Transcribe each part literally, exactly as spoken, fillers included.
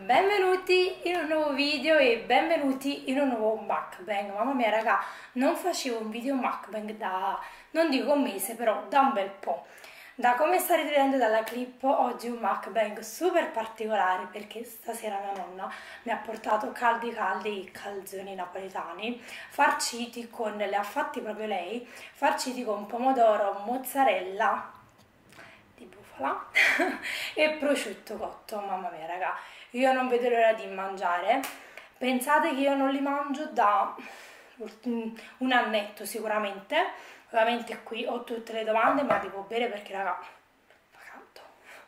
Benvenuti in un nuovo video e benvenuti in un nuovo mukbang. Mamma mia raga, non facevo un video mukbang da, non dico un mese, però da un bel po'. Da come starete vedendo dalla clip, oggi è un mukbang super particolare perché stasera mia nonna mi ha portato caldi caldi calzoni napoletani, farciti con, le ha fatti proprio lei, farciti con pomodoro, mozzarella di bufala e prosciutto cotto. Mamma mia raga, io non vedo l'ora di mangiare. Pensate che io non li mangio da un annetto sicuramente. Ovviamente qui ho tutte le domande, ma devo bere perché raga fa caldo.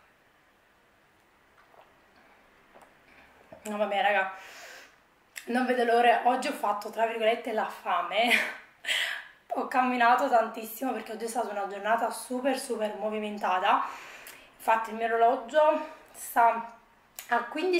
Mamma mia raga, non vedo l'ora. Oggi ho fatto tra virgolette la fame. Ho camminato tantissimo perché oggi è stata una giornata super super movimentata. Infatti il mio orologio sta a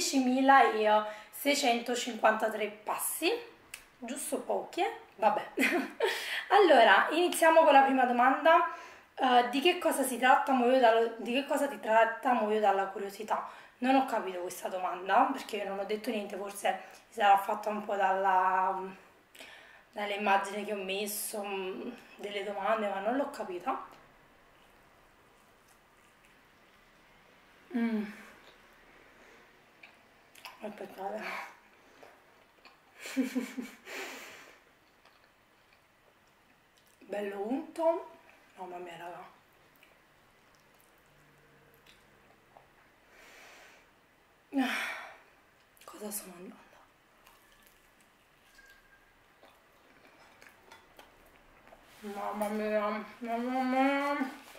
quindicimilaseicentocinquantatré passi, giusto pochi, eh? Vabbè. Allora, iniziamo con la prima domanda. Uh, di che cosa si tratta? Muoio dalla, di che cosa ti tratta? Muoio dalla curiosità. Non ho capito questa domanda perché io non ho detto niente, forse si sarà fatta un po' dalla, dalle immagini che ho messo, delle domande, ma non l'ho capita. Mm. Aspettate. Bello unto. Mamma mia raga. Cosa sto mangiando? Mamma mia, mamma mia.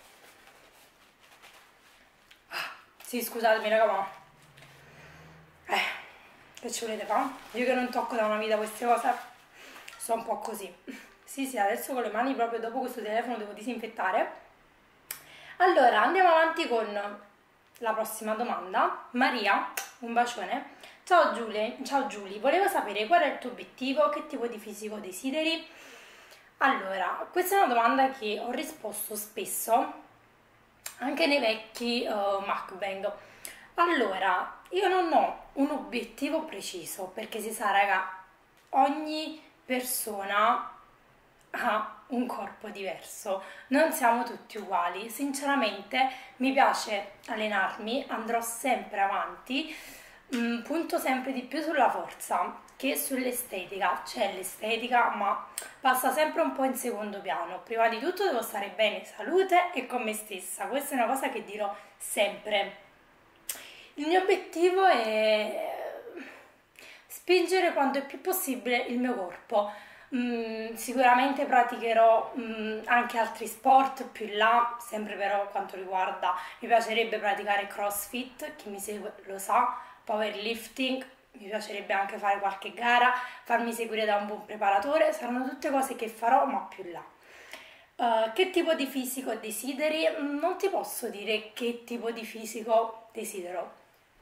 Ah, sì, scusatemi raga, ma eh, che ci volete fare? Io che non tocco da una vita queste cose, sto un po' così. Sì, sì, adesso con le mani proprio dopo questo telefono devo disinfettare. Allora, andiamo avanti con la prossima domanda. Maria, un bacione. Ciao Giulia, ciao Giulia, volevo sapere qual è il tuo obiettivo, che tipo di fisico desideri? Allora, questa è una domanda che ho risposto spesso, anche nei vecchi uh, mukbang. Allora, io non ho un obiettivo preciso, perché si sa, raga, ogni persona ha un corpo diverso, non siamo tutti uguali. Sinceramente mi piace allenarmi, andrò sempre avanti, mh, punto sempre di più sulla forza che sull'estetica. C'è l'estetica, ma passa sempre un po' in secondo piano. Prima di tutto devo stare bene in salute e con me stessa, questa è una cosa che dirò sempre. Il mio obiettivo è spingere quanto è più possibile il mio corpo. Mm, sicuramente praticherò mm, anche altri sport più in là, sempre però quanto riguarda, mi piacerebbe praticare CrossFit, chi mi segue lo sa, powerlifting, mi piacerebbe anche fare qualche gara, farmi seguire da un buon preparatore, saranno tutte cose che farò ma più in là. Uh, che tipo di fisico desideri? Non ti posso dire che tipo di fisico desidero.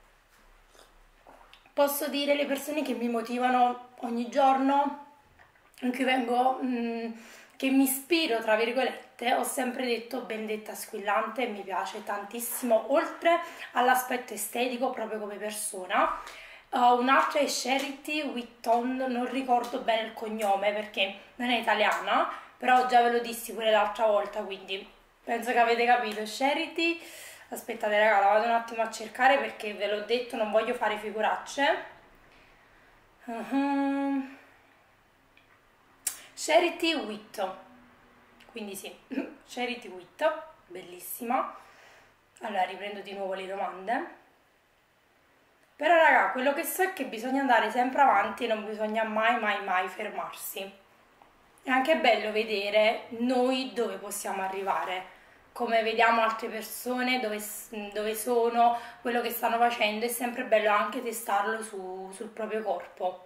Posso dire le persone che mi motivano ogni giorno, in cui vengo, mh, che mi ispiro, tra virgolette. Ho sempre detto Benedetta Squillante, mi piace tantissimo, oltre all'aspetto estetico proprio come persona. Uh, un'altra è Charity Whitton, non ricordo bene il cognome perché non è italiana, però già ve lo dissi pure l'altra volta, quindi penso che avete capito. Charity, aspettate raga, la vado un attimo a cercare perché ve l'ho detto, non voglio fare figuracce. Uh-huh. Charity Whitton, quindi sì, Charity Whitton, bellissima. Allora riprendo di nuovo le domande. Però raga, quello che so è che bisogna andare sempre avanti e non bisogna mai mai mai fermarsi. È anche bello vedere noi dove possiamo arrivare, come vediamo altre persone, dove, dove sono, quello che stanno facendo. È sempre bello anche testarlo su, sul proprio corpo.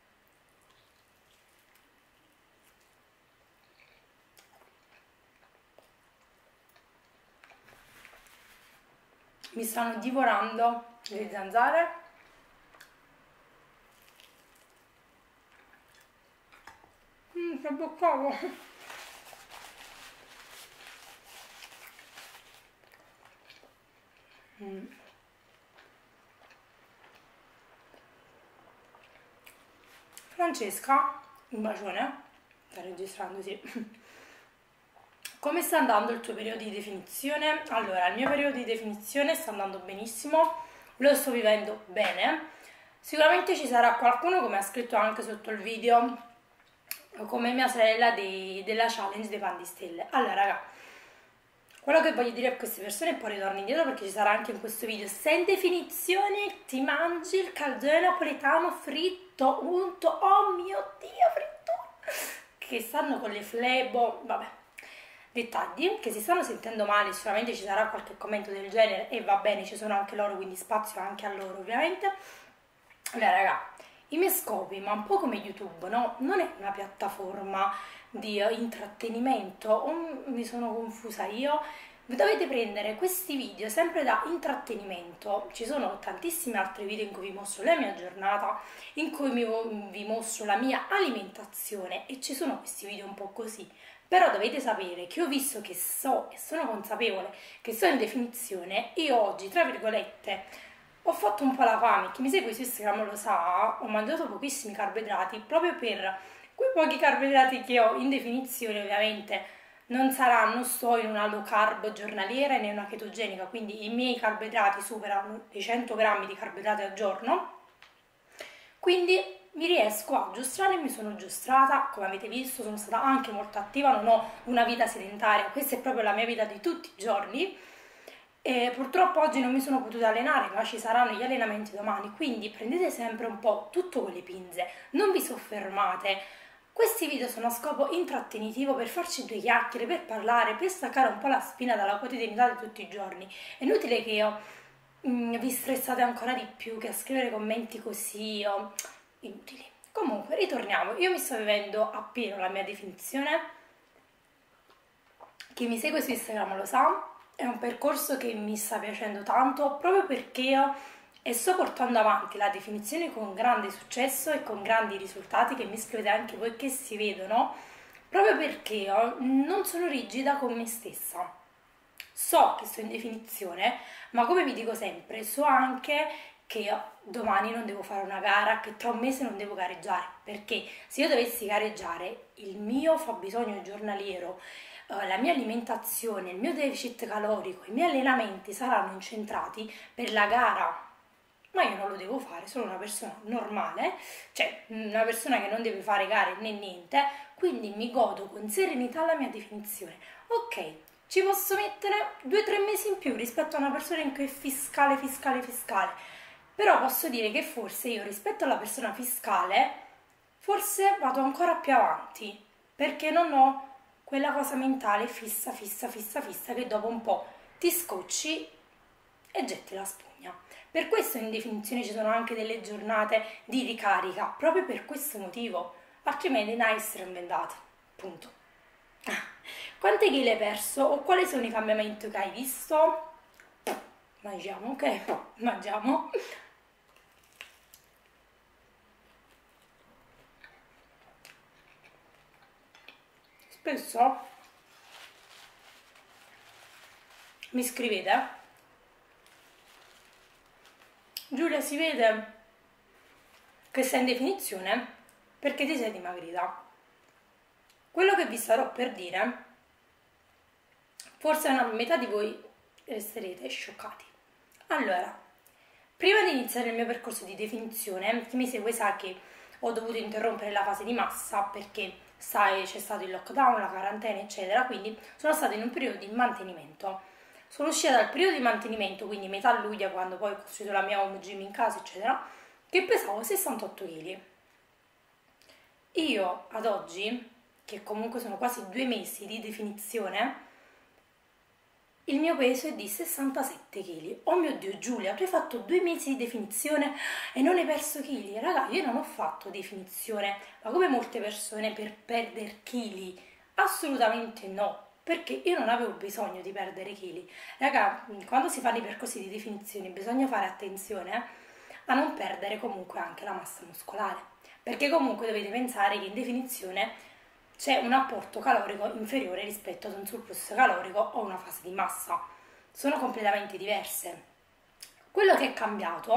Mi stanno divorando le zanzare. Mmm, che boccavo! Mm. Francesca, un bacione, sta registrando, sì. Come sta andando il tuo periodo di definizione? Allora, il mio periodo di definizione sta andando benissimo, lo sto vivendo bene. Sicuramente ci sarà qualcuno, come ha scritto anche sotto il video, come mia sorella dei, della challenge dei pan di stelle. Allora, raga, quello che voglio dire a queste persone, e poi ritorno indietro perché ci sarà anche in questo video: se in definizione ti mangi il caldone napoletano fritto, unto, oh mio Dio, fritto, che stanno con le flebo, vabbè, dettagli, che si stanno sentendo male, sicuramente ci sarà qualche commento del genere e va bene, ci sono anche loro, quindi spazio anche a loro ovviamente. Allora raga, i miei scopi, ma un po' come YouTube, no? Non è una piattaforma di uh, intrattenimento, o mi sono confusa io? Dovete prendere questi video sempre da intrattenimento. Ci sono tantissimi altri video in cui vi mostro la mia giornata, in cui mi, vi mostro la mia alimentazione, e ci sono questi video un po' così. Però dovete sapere che ho visto che so e sono consapevole che sto in definizione. Io oggi, tra virgolette, ho fatto un po' la fame. Chi mi segue su Instagram lo sa, ho mangiato pochissimi carboidrati proprio per quei pochi carboidrati che ho in definizione. Ovviamente non saranno, sto in una low carb giornaliera né una chetogenica, quindi i miei carboidrati superano i cento grammi di carboidrati al giorno, quindi mi riesco a giostrare e mi sono giostrata. Come avete visto sono stata anche molto attiva, non ho una vita sedentaria, questa è proprio la mia vita di tutti i giorni. E purtroppo oggi non mi sono potuta allenare, ma ci saranno gli allenamenti domani, quindi prendete sempre un po' tutto con le pinze, non vi soffermate. Questi video sono a scopo intrattenitivo, per farci due chiacchiere, per parlare, per staccare un po' la spina dalla quotidianità di tutti i giorni. È inutile che io mh, vi stressate ancora di più, che a scrivere commenti così, o... inutili. Comunque, ritorniamo. Io mi sto vivendo appieno la mia definizione. Chi mi segue su Instagram lo sa, è un percorso che mi sta piacendo tanto, proprio perché io e sto portando avanti la definizione con grande successo e con grandi risultati, che mi scrivete anche voi, che si vedono, proprio perché io non sono rigida con me stessa. So che sto in definizione, ma come vi dico sempre, so anche che domani non devo fare una gara, che tra un mese non devo gareggiare, perché se io dovessi gareggiare, il mio fabbisogno giornaliero, la mia alimentazione, il mio deficit calorico, i miei allenamenti saranno incentrati per la gara. Ma io non lo devo fare, sono una persona normale, cioè una persona che non deve fare gare né niente, quindi mi godo con serenità la mia definizione. Ok, ci posso mettere due o tre mesi in più rispetto a una persona in cui è fiscale, fiscale, fiscale, però posso dire che forse io rispetto alla persona fiscale, forse vado ancora più avanti, perché non ho quella cosa mentale fissa, fissa, fissa, fissa, che dopo un po' ti scocci e getti la spugna. Per questo in definizione ci sono anche delle giornate di ricarica, proprio per questo motivo, altrimenti non essere inventati, punto. Quante chili hai perso o quali sono i cambiamenti che hai visto? Mangiamo, ok? Mangiamo. Spesso mi scrivete: Giulia, si vede che sei in definizione perché ti sei dimagrita. Quello che vi starò per dire, forse una metà di voi resterete scioccati. Allora, prima di iniziare il mio percorso di definizione, chi mi segue sa che ho dovuto interrompere la fase di massa perché sai, c'è stato il lockdown, la quarantena, eccetera, quindi sono stata in un periodo di mantenimento. Sono uscita dal periodo di mantenimento, quindi metà luglio, quando poi ho costruito la mia home gym in casa, eccetera, che pesavo sessantotto chili. Io ad oggi, che comunque sono quasi due mesi di definizione, il mio peso è di sessantasette chili. Oh mio Dio, Giulia, tu hai fatto due mesi di definizione e non hai perso chili? Raga, io non ho fatto definizione, ma come molte persone, per perdere chili. Assolutamente no, perché io non avevo bisogno di perdere chili. Raga, quando si fanno i percorsi di definizione bisogna fare attenzione a non perdere comunque anche la massa muscolare, perché comunque dovete pensare che in definizione c'è un apporto calorico inferiore rispetto ad un surplus calorico o una fase di massa. Sono completamente diverse. Quello che è cambiato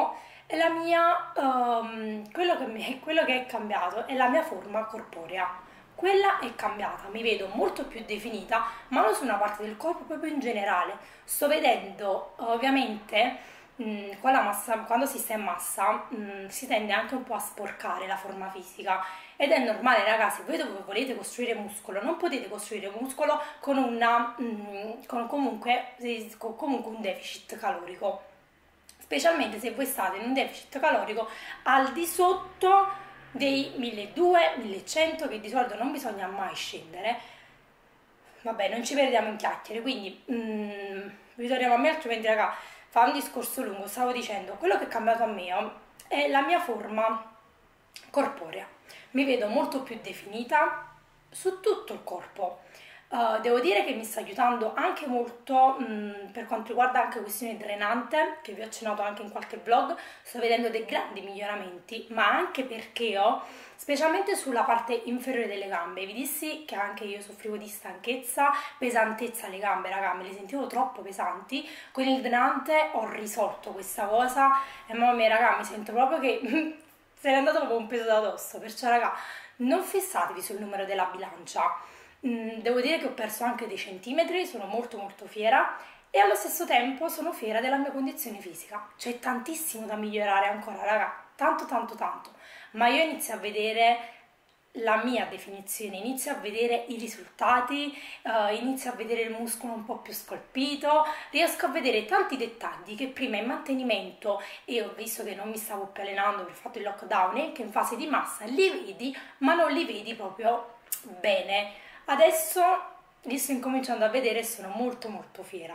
è la mia, ehm, quello che mi- quello che è cambiato è la mia forma corporea. Quella è cambiata, mi vedo molto più definita, ma non su una parte del corpo, proprio in generale. Sto vedendo, ovviamente, mh, con la massa, quando si sta in massa, mh, si tende anche un po' a sporcare la forma fisica. Ed è normale, ragazzi, voi dove volete costruire muscolo, non potete costruire muscolo con, una, mh, con comunque, con comunque un deficit calorico. Specialmente se voi state in un deficit calorico al di sotto dei milleduecento millecento, che di solito non bisogna mai scendere. Vabbè, non ci perdiamo in chiacchiere, quindi mm, ritorniamo a me, altrimenti raga fa un discorso lungo. Stavo dicendo, quello che è cambiato a me è la mia forma corporea. Mi vedo molto più definita su tutto il corpo. Uh, devo dire che mi sta aiutando anche molto mh, per quanto riguarda anche questione drenante, che vi ho accennato anche in qualche vlog. Sto vedendo dei grandi miglioramenti, ma anche perché ho, specialmente sulla parte inferiore delle gambe, vi dissi che anche io soffrivo di stanchezza, pesantezza alle gambe, raga, me le sentivo troppo pesanti. Con il drenante ho risolto questa cosa e mamma mia, raga, mi sento proprio che se n'è andato proprio un peso da addosso. Perciò, raga, non fissatevi sul numero della bilancia. Mm, devo dire che ho perso anche dei centimetri, sono molto molto fiera e allo stesso tempo sono fiera della mia condizione fisica. C'è tantissimo da migliorare ancora, raga, tanto tanto tanto, ma io inizio a vedere la mia definizione, inizio a vedere i risultati, uh, inizio a vedere il muscolo un po' più scolpito, riesco a vedere tanti dettagli che prima in mantenimento, e ho visto che non mi stavo più allenando per il fatto del lockdown, e che in fase di massa li vedi, ma non li vedi proprio bene. Adesso li sto incominciando a vedere e sono molto molto fiera.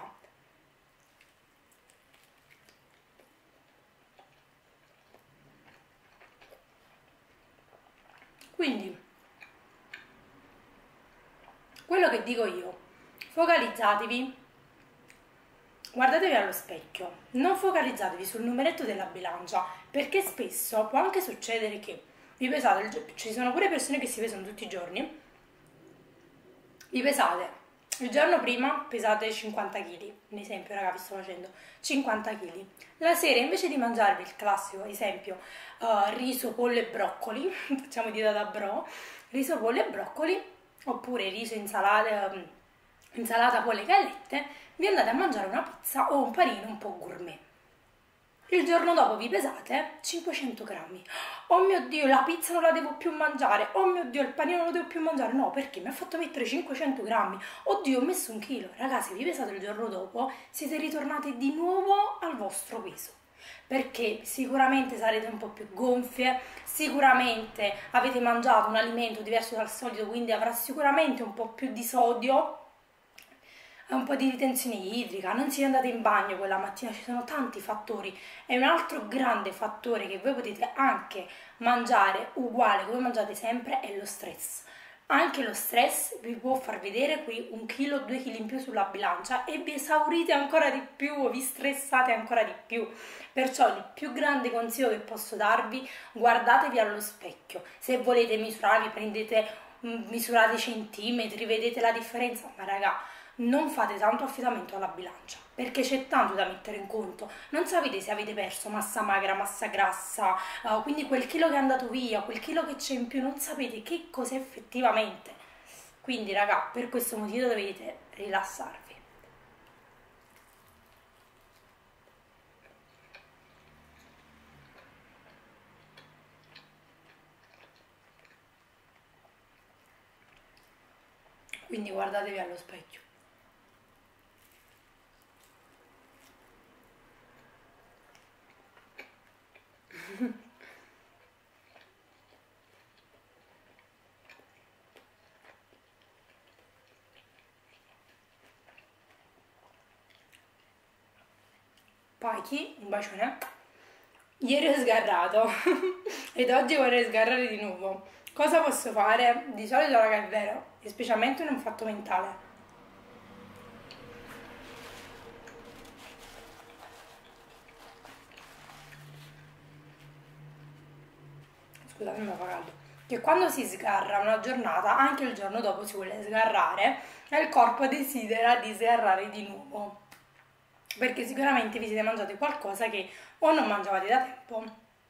Quindi, quello che dico io, focalizzatevi, guardatevi allo specchio, non focalizzatevi sul numeretto della bilancia, perché spesso può anche succedere che vi pesate, ci sono pure persone che si pesano tutti i giorni, vi pesate il giorno prima, pesate cinquanta chili, un esempio, raga, vi sto facendo cinquanta chili. La sera, invece di mangiarvi il classico, esempio, uh, riso, pollo e broccoli, facciamo dita da bro, riso, pollo e broccoli, oppure riso, insalata, um, insalata, pollo e gallette, vi andate a mangiare una pizza o un panino un po' gourmet. Il giorno dopo vi pesate cinquecento grammi. Oh mio Dio, la pizza non la devo più mangiare. Oh mio Dio, il panino non lo devo più mangiare. No, perché mi ha fatto mettere cinquecento grammi. Oddio, ho messo un chilo. Ragazzi, vi pesate il giorno dopo, siete ritornati di nuovo al vostro peso. Perché sicuramente sarete un po' più gonfie, sicuramente avete mangiato un alimento diverso dal solito, quindi avrà sicuramente un po' più di sodio, un po' di ritenzione idrica, non siete andate in bagno quella mattina, ci sono tanti fattori. E un altro grande fattore che voi potete anche mangiare uguale come mangiate sempre è lo stress. Anche lo stress vi può far vedere qui un chilo, due chili in più sulla bilancia e vi esaurite ancora di più, vi stressate ancora di più. Perciò il più grande consiglio che posso darvi, guardatevi allo specchio. Se volete misurarvi, prendete, misurate i centimetri, vedete la differenza, ma raga, non fate tanto affidamento alla bilancia, perché c'è tanto da mettere in conto. Non sapete se avete perso massa magra, massa grassa, uh, quindi quel chilo che è andato via, quel chilo che c'è in più, non sapete che cos'è effettivamente. Quindi raga, per questo motivo dovete rilassarvi. Quindi guardatevi allo specchio. Paichi, un bacione. Ieri ho sgarrato ed oggi vorrei sgarrare di nuovo. Cosa posso fare? Di solito, raga, è vero, specialmente in un fatto mentale. Scusate, mi fa caldo. Che quando si sgarra una giornata, anche il giorno dopo si vuole sgarrare e il corpo desidera di sgarrare di nuovo. perché sicuramente vi siete mangiati qualcosa che o non mangiavate da tempo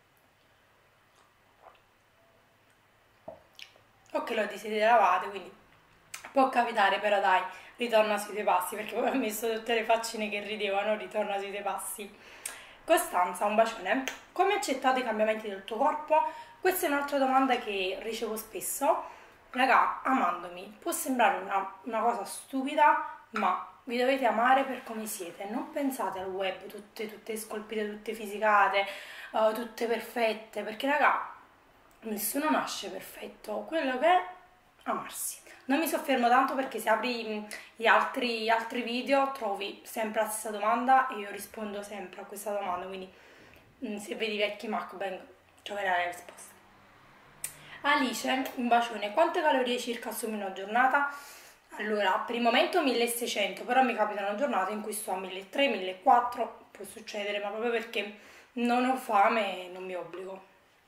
o che lo desideravate, quindi può capitare, però dai, ritorna sui tuoi passi, perché poi ho messo tutte le faccine che ridevano, ritorna sui tuoi passi. Costanza, un bacione. Come accettate i cambiamenti del tuo corpo? Questa è un'altra domanda che ricevo spesso. Raga, amandomi, può sembrare una, una cosa stupida, ma vi dovete amare per come siete. Non pensate al web, tutte, tutte scolpite, tutte fisicate, uh, tutte perfette, perché raga, nessuno nasce perfetto. Quello che è amarsi. Non mi soffermo tanto perché se apri gli altri, altri video trovi sempre la stessa domanda e io rispondo sempre a questa domanda, quindi se vedi i vecchi mukbang troverai la risposta. Alice, un bacione, quante calorie circa assumi in una giornata? Allora, per il momento milleseicento, però mi capitano giornate in cui sto a milletrecento, millequattrocento, può succedere, ma proprio perché non ho fame e non mi obbligo.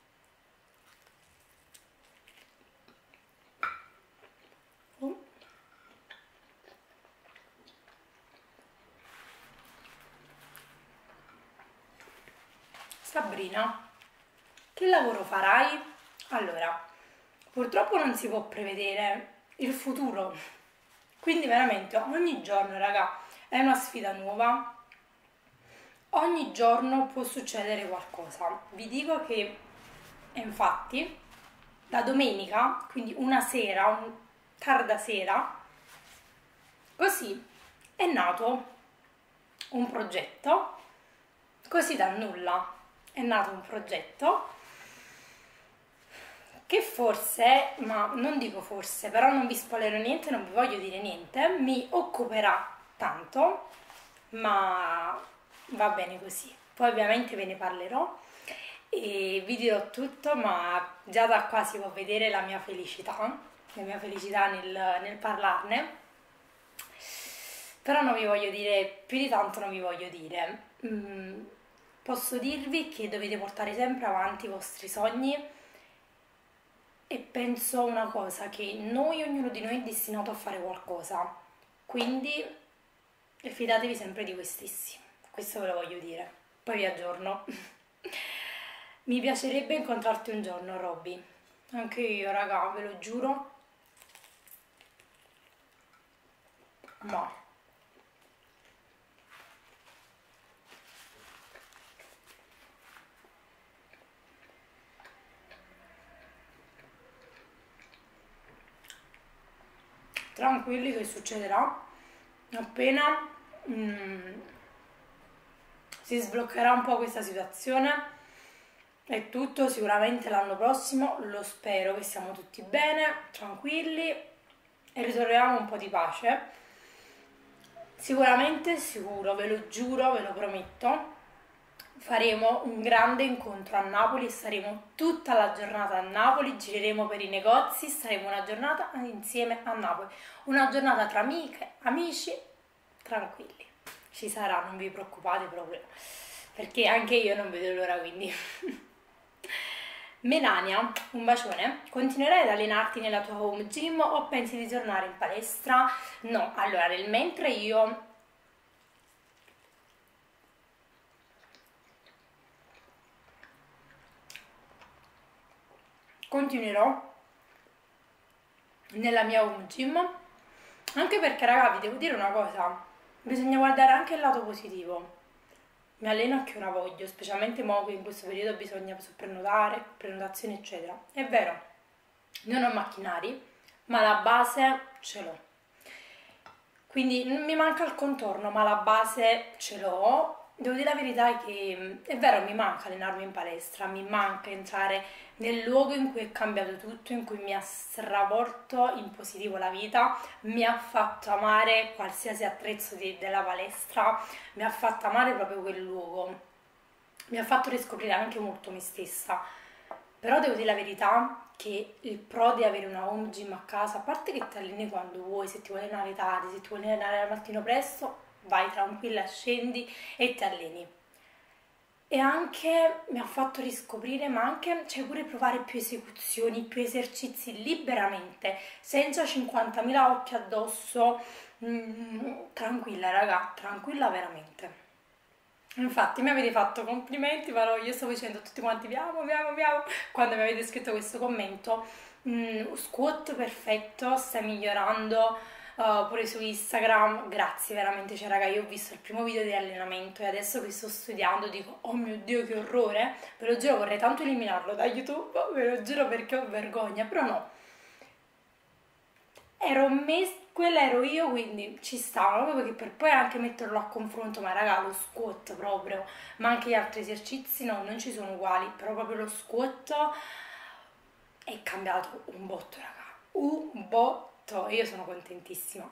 Sabrina, che lavoro farai? Allora, purtroppo non si può prevedere il futuro, quindi veramente ogni giorno, raga, è una sfida nuova, ogni giorno può succedere qualcosa. Vi dico che, infatti, la domenica, quindi una sera, un tarda sera, così è nato un progetto, così dal nulla è nato un progetto che forse, ma non dico forse, però non vi spoilerò niente, non vi voglio dire niente, mi occuperà tanto, ma va bene così. Poi ovviamente ve ne parlerò e vi dirò tutto, ma già da qua si può vedere la mia felicità, la mia felicità nel, nel parlarne. Però non vi voglio dire, più di tanto non vi voglio dire. Mm, posso dirvi che dovete portare sempre avanti i vostri sogni e penso una cosa, che noi, ognuno di noi è destinato a fare qualcosa, quindi fidatevi sempre di voi stessi, questo ve lo voglio dire. Poi vi aggiorno. Mi piacerebbe incontrarti un giorno, Robby, anche io, raga, ve lo giuro, ma... tranquilli che succederà appena mm, si sbloccherà un po' questa situazione. È tutto, sicuramente l'anno prossimo, lo spero che siamo tutti bene, tranquilli e ritroviamo un po' di pace. Sicuramente, sicuro, ve lo giuro, ve lo prometto, faremo un grande incontro a Napoli, staremo tutta la giornata a Napoli, gireremo per i negozi, staremo una giornata insieme a Napoli, una giornata tra amiche, amici, tranquilli, ci sarà, non vi preoccupate proprio, perché anche io non vedo l'ora, quindi. Melania, un bacione, continuerai ad allenarti nella tua home gym o pensi di tornare in palestra? No, allora nel mentre io continuerò nella mia home gym, anche perché raga vi devo dire una cosa, bisogna guardare anche il lato positivo. Mi alleno a che ora voglio, specialmente mo che in questo periodo bisogna prenotare, prenotazioni eccetera. È vero, non ho macchinari, ma la base ce l'ho. Quindi mi manca il contorno, ma la base ce l'ho. Devo dire la verità che è vero, mi manca allenarmi in palestra, mi manca entrare nel luogo in cui è cambiato tutto, in cui mi ha stravolto in positivo la vita, mi ha fatto amare qualsiasi attrezzo di, della palestra, mi ha fatto amare proprio quel luogo, mi ha fatto riscoprire anche molto me stessa. Però devo dire la verità che il pro di avere una home gym a casa, a parte che ti alleni quando vuoi, se ti vuoi allenare tardi, se ti vuoi allenare al mattino presto, vai tranquilla, scendi e ti alleni. E anche mi ha fatto riscoprire, ma anche cioè pure provare più esecuzioni, più esercizi liberamente, senza cinquantamila occhi addosso, mm, tranquilla raga, tranquilla veramente. Infatti mi avete fatto complimenti, però io stavo dicendo a tutti quanti vi amo, vi amo, vi amo, quando mi avete scritto questo commento. Mm, squat perfetto, stai migliorando, uh, pure su Instagram, grazie veramente, cioè raga, io ho visto il primo video di allenamento e adesso che sto studiando dico, oh mio Dio che orrore, ve lo giuro vorrei tanto eliminarlo da YouTube, ve lo giuro perché ho vergogna, però no, ero messa, quella ero io, quindi ci stava, proprio perché per poi anche metterlo a confronto, ma raga, lo squat proprio, ma anche gli altri esercizi no, non ci sono uguali, però proprio lo squat è cambiato un botto, raga, un botto, io sono contentissima.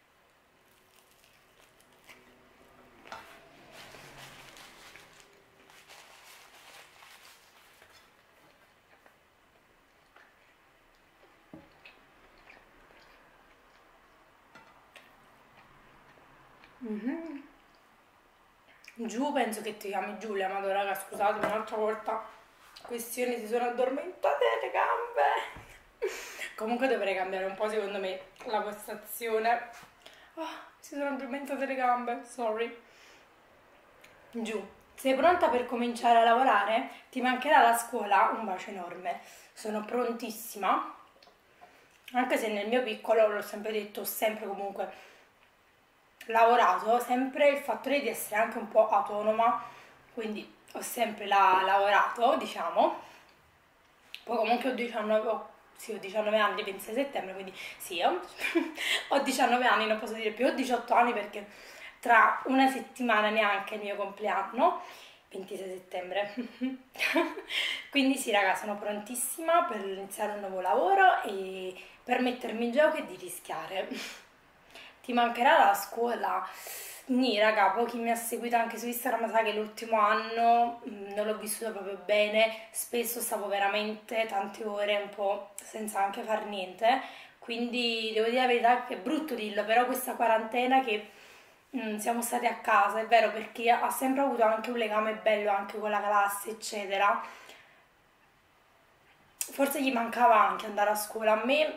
Mhm. Giù penso che ti chiami Giulia, ma raga, scusatemi un'altra volta, questioni, si sono addormentate le gambe. Comunque dovrei cambiare un po' secondo me la postazione. Oh, si sono addormentate le gambe, sorry. Giù. Sei pronta per cominciare a lavorare? Ti mancherà la scuola? Un bacio enorme. Sono prontissima. Anche se nel mio piccolo, l'ho sempre detto, ho sempre comunque lavorato, sempre il fattore di essere anche un po' autonoma, quindi ho sempre la, lavorato, diciamo. Poi comunque ho diciannove, ho, sì, ho diciannove anni, il ventisei settembre, quindi sì, ho, ho diciannove anni, non posso dire più, ho diciotto anni perché tra una settimana neanche è il mio compleanno, ventisei settembre. Quindi sì, raga, sono prontissima per iniziare un nuovo lavoro e per mettermi in gioco e di rischiare. Ti mancherà la scuola? Nì, raga, poi chi mi ha seguito anche su Instagram sa che l'ultimo anno mh, non l'ho vissuto proprio bene, spesso stavo veramente tante ore un po' senza anche far niente, quindi devo dire la verità che è brutto dirlo, però questa quarantena che mh, siamo stati a casa, è vero, perché ha sempre avuto anche un legame bello anche con la classe, eccetera. Forse gli mancava anche andare a scuola, a me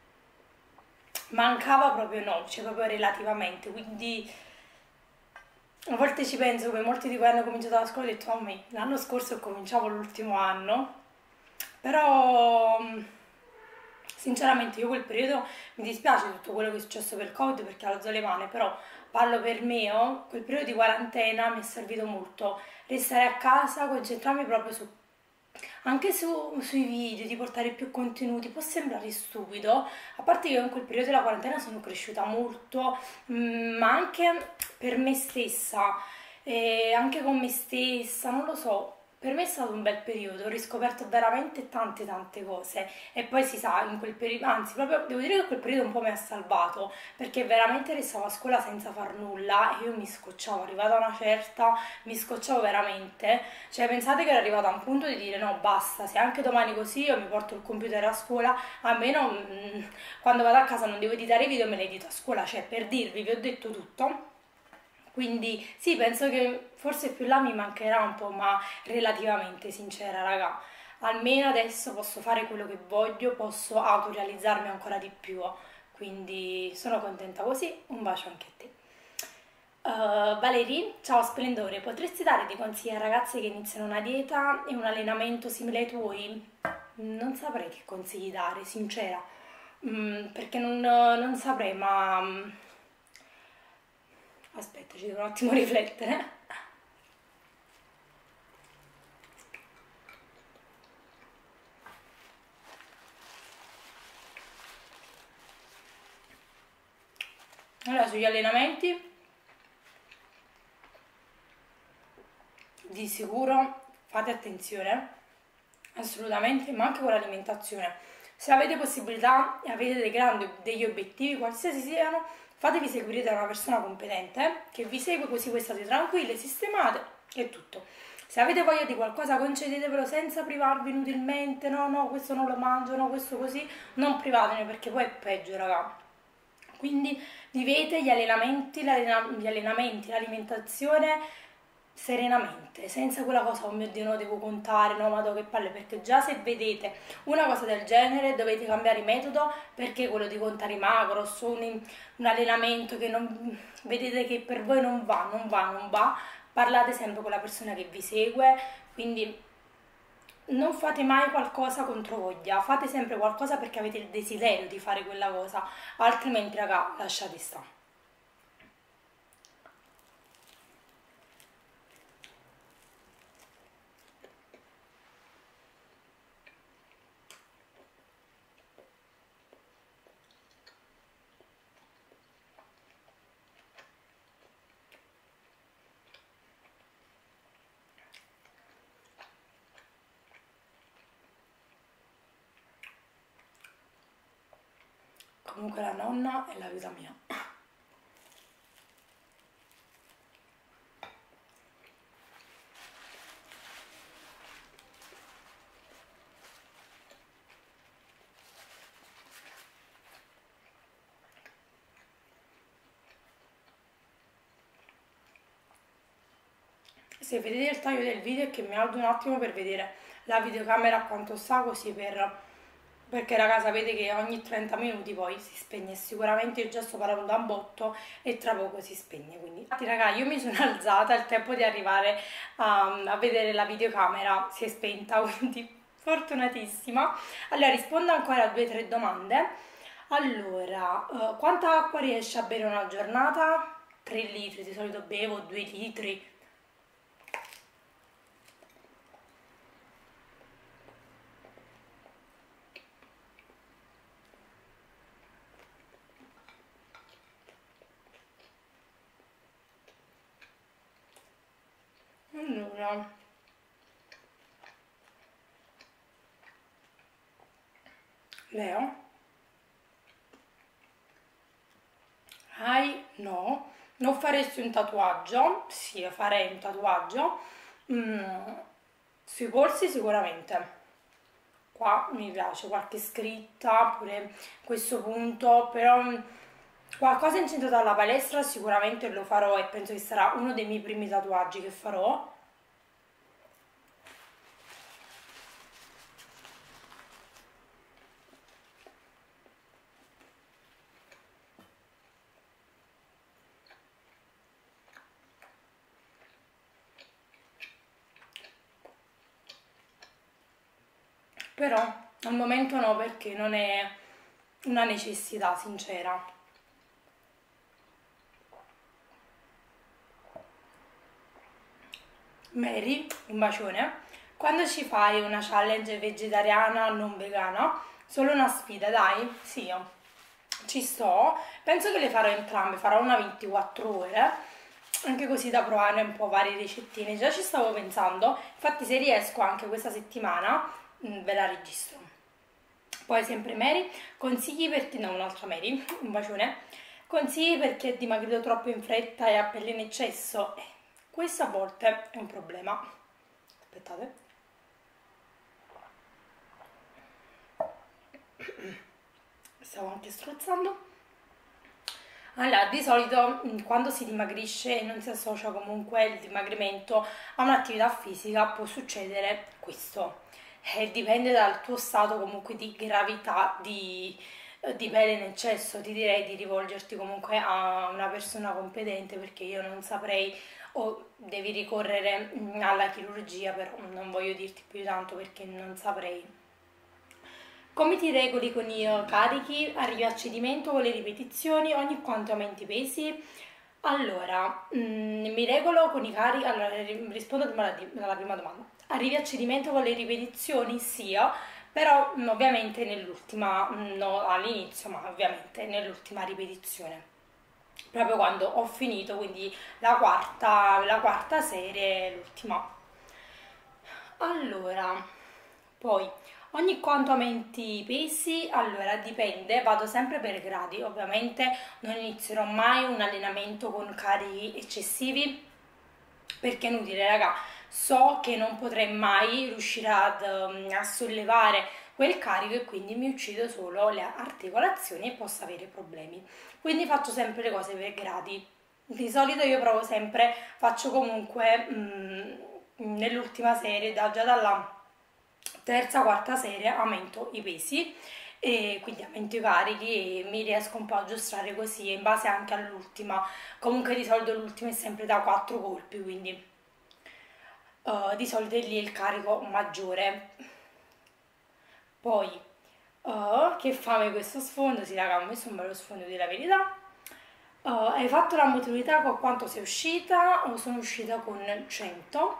mancava proprio no, cioè proprio relativamente, quindi a volte ci penso come molti di voi hanno cominciato la scuola e ho detto a me, l'anno scorso cominciavo l'ultimo anno, però mh, sinceramente io quel periodo mi dispiace tutto quello che è successo per il Covid perché alzo le mani, però parlo per me, oh, quel periodo di quarantena mi è servito molto restare a casa, concentrarmi proprio su anche su- sui video, di portare più contenuti, può sembrare stupido, a parte che io in quel periodo della quarantena sono cresciuta molto, mm, ma anche per me stessa, e anche con me stessa, non lo so, per me è stato un bel periodo, ho riscoperto veramente tante tante cose e poi si sa, in quel periodo, anzi proprio devo dire che quel periodo un po' mi ha salvato, perché veramente restavo a scuola senza far nulla e io mi scocciavo, arrivata a una certa, mi scocciavo veramente, cioè pensate che ero arrivata a un punto di dire no basta, se anche domani così io mi porto il computer a scuola, almeno mm, quando vado a casa non devo editare i video, me li edito a scuola, cioè per dirvi vi ho detto tutto. Quindi sì, penso che forse più là mi mancherà un po', ma relativamente sincera, raga. Almeno adesso posso fare quello che voglio, posso autorealizzarmi ancora di più. Quindi sono contenta così, un bacio anche a te. Uh, Valerie, ciao splendore, potresti dare dei consigli a ragazze che iniziano una dieta e un allenamento simile ai tuoi? Non saprei che consigli dare, sincera. Mm, perché non, non saprei, ma mm, aspetta, ci devo un attimo riflettere. Allora, sugli allenamenti, di sicuro fate attenzione, assolutamente, ma anche con l'alimentazione. Se avete possibilità e avete dei grandi, degli obiettivi, qualsiasi siano, fatevi seguire da una persona competente che vi segue così voi state tranquille, sistemate e tutto. Se avete voglia di qualcosa concedetevelo senza privarvi inutilmente, no, no, questo non lo mangio, no, questo così, non privatene perché poi è peggio, raga. Quindi vivete gli allenamenti, gli allenamenti, l'alimentazione serenamente, senza quella cosa, oh mio Dio, no, devo contare, no, ma che palle, perché già se vedete una cosa del genere dovete cambiare metodo perché quello di contare i macros, un, un allenamento che non vedete che per voi non va, non va, non va, parlate sempre con la persona che vi segue, quindi non fate mai qualcosa contro voglia, fate sempre qualcosa perché avete il desiderio di fare quella cosa, altrimenti raga lasciate stare. Comunque la nonna è la vita mia. Se vedete il taglio del video è che mi alzo un attimo per vedere la videocamera a quanto sta, così per... perché raga sapete che ogni trenta minuti poi si spegne, sicuramente io già sto parlando da un botto e tra poco si spegne, quindi infatti raga io mi sono alzata, il tempo di arrivare a, a vedere la videocamera si è spenta, quindi fortunatissima. Allora rispondo ancora a due o tre domande. Allora, uh, quanta acqua riesci a bere una giornata? tre litri, di solito bevo due litri. Allora, Leo, hai? No. Non faresti un tatuaggio? Sì, farei un tatuaggio. Mm, sui polsi sicuramente. Qua mi piace qualche scritta, pure questo punto, però mm, qualcosa incentrato alla palestra sicuramente lo farò e penso che sarà uno dei miei primi tatuaggi che farò. Però al momento no, perché non è una necessità sincera. Mary, un bacione. Quando ci fai una challenge vegetariana non vegana? Solo una sfida, dai? Sì, io ci sto. Penso che le farò entrambe, farò una ventiquattro ore, anche così da provare un po' varie ricettine. Già ci stavo pensando, infatti se riesco anche questa settimana mh, ve la registro. Poi sempre Mary, consigli per te, no un'altra Mary, un bacione, consigli per chi è dimagrito troppo in fretta e ha pelle in eccesso? Eh, questo a volte è un problema. Aspettate. Stavo anche strozzando. Allora, di solito quando si dimagrisce e non si associa comunque il dimagrimento a un'attività fisica può succedere questo. E dipende dal tuo stato comunque di gravità di, di pelle in eccesso. Ti direi di rivolgerti comunque a una persona competente, perché io non saprei, o devi ricorrere alla chirurgia, però non voglio dirti più di tanto perché non saprei. Come ti regoli con i carichi? Arrivi a cedimento con le ripetizioni? Ogni quanto aumenti i pesi? Allora, mm, mi regolo con i carichi. Allora, rispondo prima alla, alla prima domanda. Arrivi a cedimento con le ripetizioni? Sì, però mm, ovviamente nell'ultima, mm, no all'inizio, ma ovviamente nell'ultima ripetizione. Proprio quando ho finito, quindi la quarta, la quarta serie, l'ultima. Allora, poi ogni quanto aumenti i pesi? Allora dipende, vado sempre per gradi, ovviamente non inizierò mai un allenamento con carichi eccessivi perché è inutile raga, so che non potrei mai riuscire ad, um, a sollevare quel carico e quindi mi uccido solo le articolazioni e posso avere problemi, quindi faccio sempre le cose per gradi. Di solito io provo sempre, faccio comunque mh, nell'ultima serie, da, già dalla terza, quarta serie aumento i pesi e quindi aumento i carichi e mi riesco un po' a aggiustare così in base anche all'ultima. Comunque di solito l'ultima è sempre da quattro colpi, quindi uh, di solito è lì il carico maggiore. Poi uh, che fame questo sfondo, sì raga, ho messo un bello sfondo di la verità. Uh, hai fatto la maturità con quanto sei uscita? O sono uscita con cento.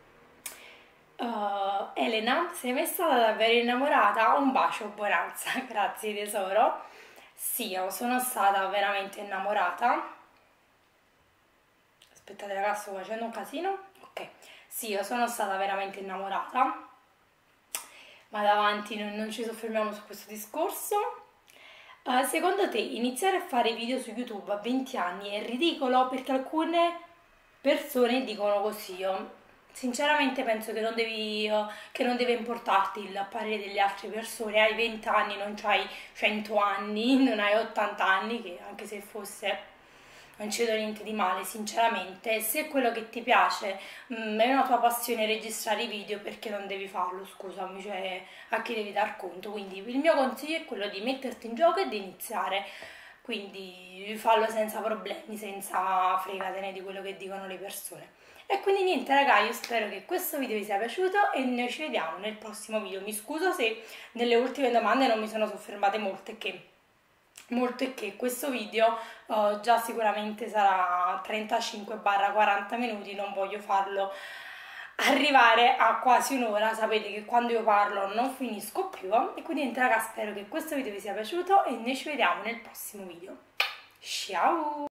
Uh, Elena, sei mai stata davvero innamorata? Un bacio, Bonanza, grazie tesoro. Sì, io sono stata veramente innamorata. Aspettate ragazzi, sto facendo un casino. Ok, sì, io sono stata veramente innamorata. Ma davanti non, non ci soffermiamo su questo discorso. Uh, secondo te iniziare a fare video su YouTube a venti anni è ridicolo? Perché alcune persone dicono così. Io sinceramente penso che non devi, uh, che non deve importarti il parere delle altre persone. Hai venti anni, non hai cento anni, non hai ottanta anni, che anche se fosse non ci vedo niente di male, sinceramente. Se è quello che ti piace, mh, è una tua passione registrare i video, perché non devi farlo, scusami, cioè a chi devi dar conto? Quindi il mio consiglio è quello di metterti in gioco e di iniziare, quindi fallo senza problemi, senza fregatene di quello che dicono le persone. E quindi niente raga, io spero che questo video vi sia piaciuto e noi ci vediamo nel prossimo video. Mi scuso se nelle ultime domande non mi sono soffermate molte, che molto è che questo video uh, già sicuramente sarà trentacinque quaranta minuti, non voglio farlo arrivare a quasi un'ora, sapete che quando io parlo non finisco più. E quindi niente raga, spero che questo video vi sia piaciuto e noi ci vediamo nel prossimo video. Ciao!